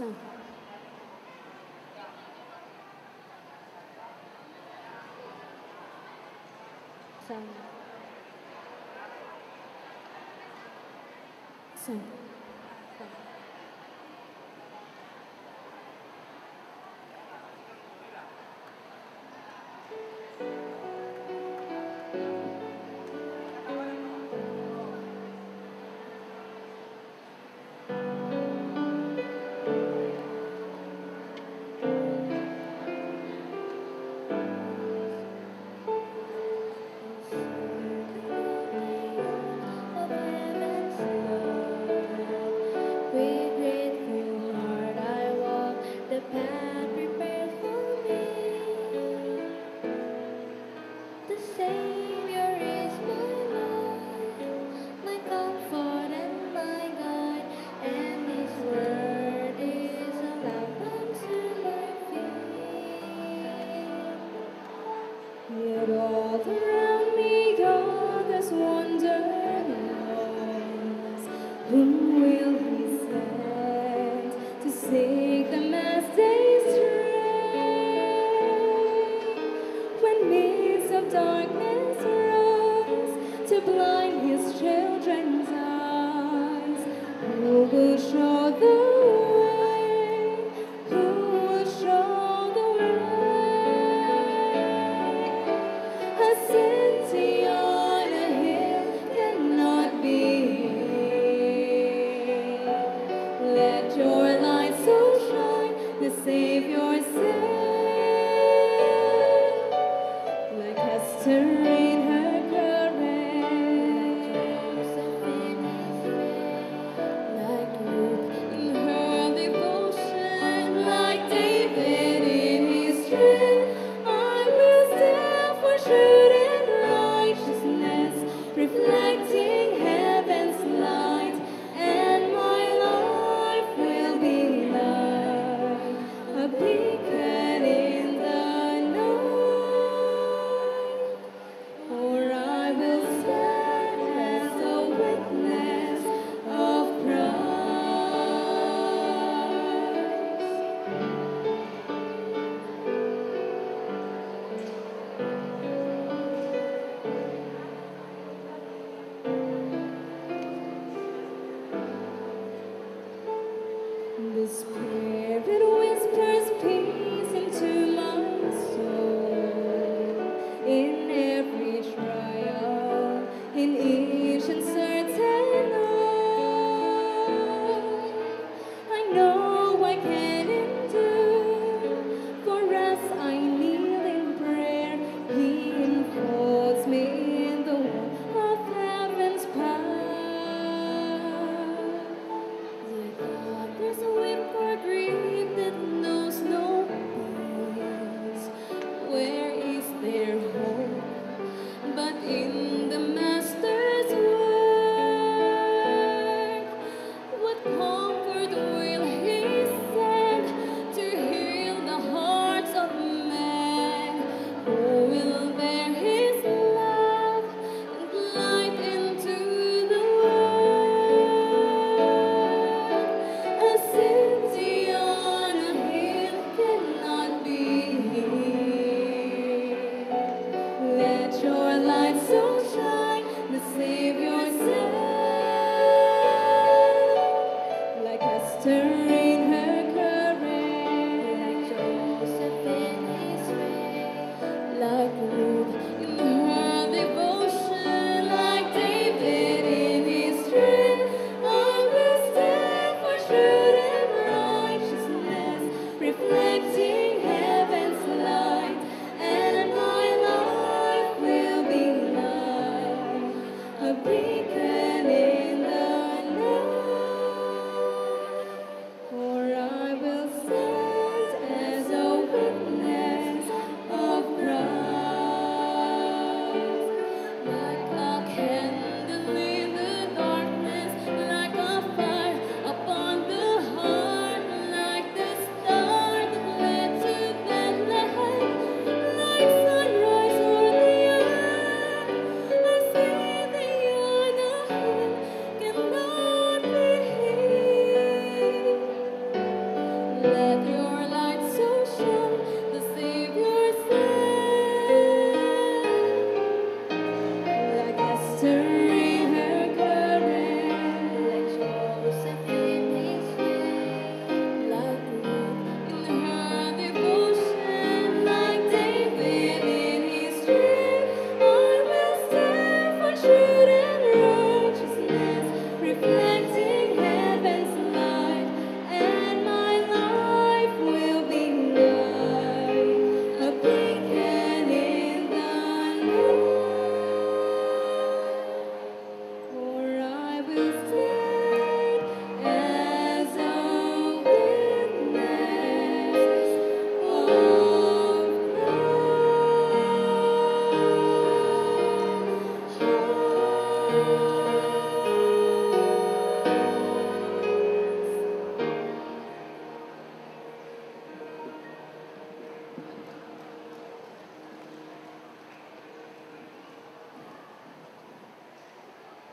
Sun. Sun. Sun. With grateful heart I walk the path prepared for me. The Savior is my Lord, my comfort and my guide, and His word is a lamp unto my feet. Yet all around me others wonder lost, whom will He send to seek them as they stray? When mists of darkness rise to blind His children's eyes, who will show the way? Who will show the way? A city on a hill cannot be hid. Let your light so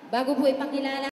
Bago po ipakilala